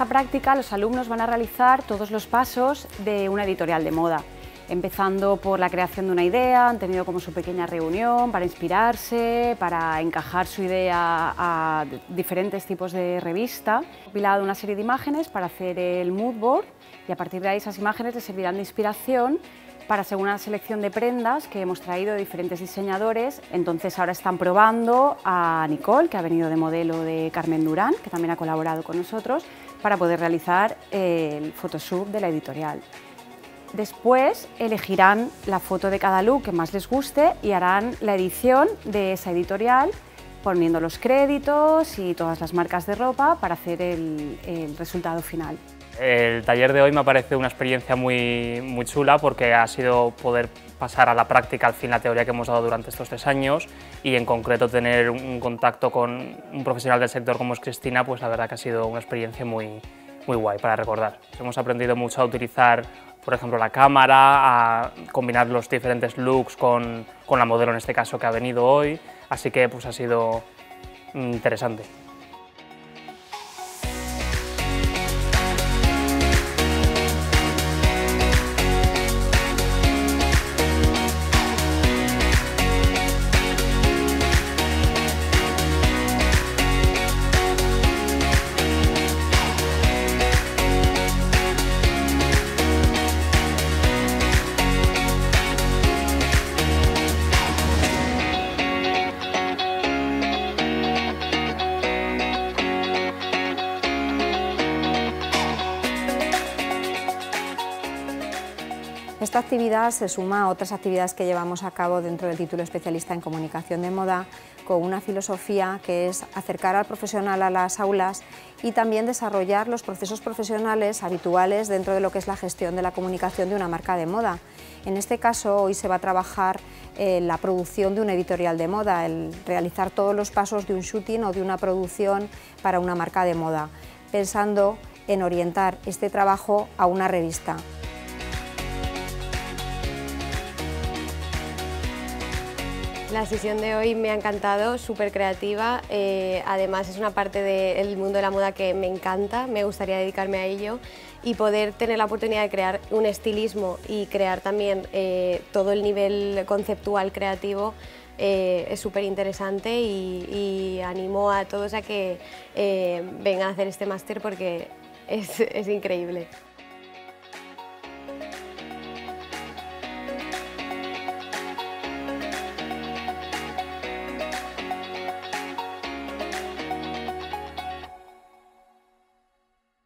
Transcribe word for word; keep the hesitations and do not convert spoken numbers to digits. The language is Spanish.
esta práctica los alumnos van a realizar todos los pasos de una editorial de moda, empezando por la creación de una idea. Han tenido como su pequeña reunión para inspirarse, para encajar su idea a diferentes tipos de revista. He compilado una serie de imágenes para hacer el mood board y a partir de ahí esas imágenes les servirán de inspiración para hacer una selección de prendas que hemos traído de diferentes diseñadores. Entonces ahora están probando a Nicole, que ha venido de modelo de Carmen Durán, que también ha colaborado con nosotros, para poder realizar el photoshoot de la editorial. Después elegirán la foto de cada look que más les guste y harán la edición de esa editorial poniendo los créditos y todas las marcas de ropa para hacer el, el resultado final. El taller de hoy me parece una experiencia muy, muy chula porque ha sido poder pasar a la práctica al fin la teoría que hemos dado durante estos tres años y en concreto tener un contacto con un profesional del sector como es Cristina, pues la verdad que ha sido una experiencia muy, muy guay para recordar. Hemos aprendido mucho a utilizar, por ejemplo, la cámara, a combinar los diferentes looks con, con la modelo en este caso que ha venido hoy, así que pues ha sido interesante. Esta actividad se suma a otras actividades que llevamos a cabo dentro del título especialista en comunicación de moda, con una filosofía que es acercar al profesional a las aulas y también desarrollar los procesos profesionales habituales dentro de lo que es la gestión de la comunicación de una marca de moda. En este caso, hoy se va a trabajar eh, la producción de una editorial de moda, el realizar todos los pasos de un shooting o de una producción para una marca de moda, pensando en orientar este trabajo a una revista. La sesión de hoy me ha encantado, súper creativa, eh, además es una parte del mundo de la moda que me encanta, me gustaría dedicarme a ello y poder tener la oportunidad de crear un estilismo y crear también eh, todo el nivel conceptual creativo eh, es súper interesante y, y animo a todos a que eh, vengan a hacer este máster porque es, es increíble.